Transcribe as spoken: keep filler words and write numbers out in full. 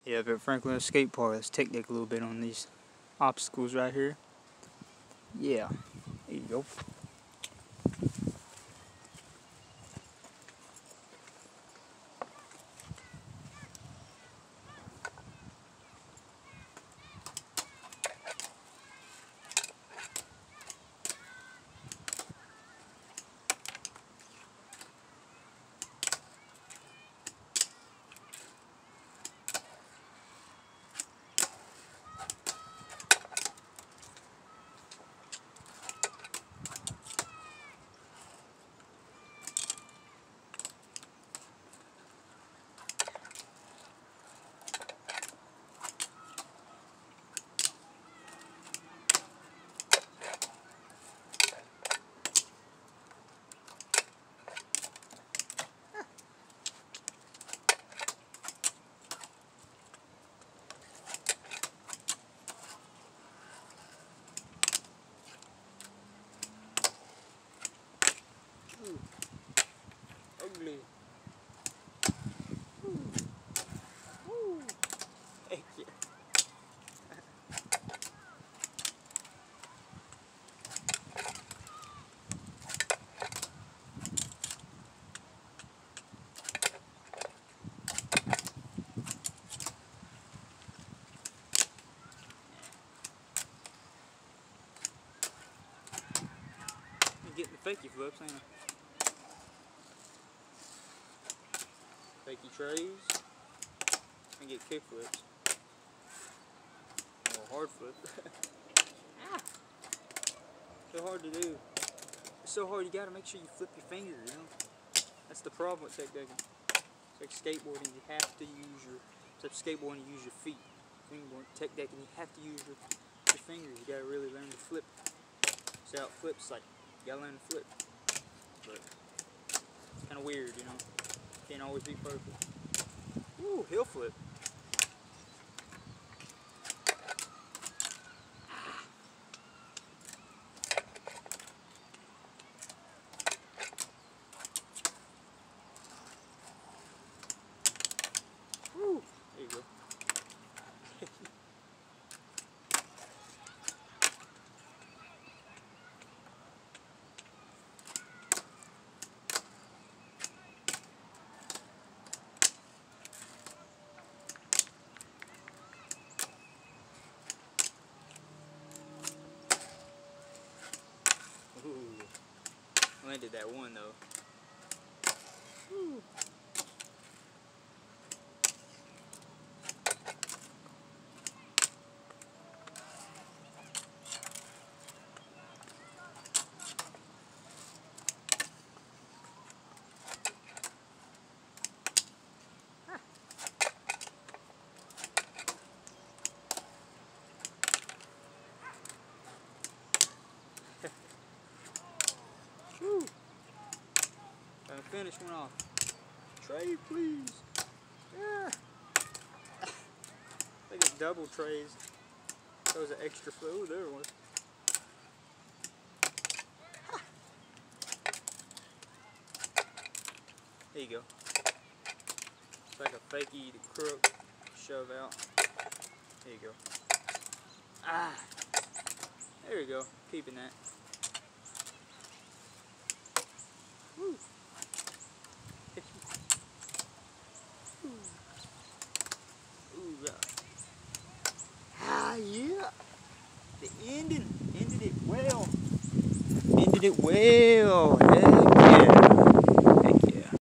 Yeah, but Franklin skate park, let's take deck a little bit on these obstacles right here. Yeah, there you go. Ooh, ugly. Ooh. Ooh. Thank you. You're getting the fakey flips, ain't you? Fakey trays, and get kick flips. Or hard flip. Ah! So hard to do. It's so hard, you gotta make sure you flip your finger, you know? That's the problem with tech decking. It's like skateboarding, you have to use your, except skateboarding, you use your feet. Fingerboard, tech decking, you have to use your, your fingers. You gotta really learn to flip. See how it flips, like, you gotta learn to flip. But it's kinda weird, you know? Can't always be perfect. Ooh, hill flip. Woo, there you go. Ooh, landed that one though. Ooh. Woo. Gonna finish one off. Tray, please. Yeah. I think it's double trays. Those are extra food. There was. There you go. It's like a fakey to crook, shove out. There you go. Ah. There you go. Keeping that. Woo. Ooh, yeah. Ah, yeah. The ending ended it well. Ended it well. Heck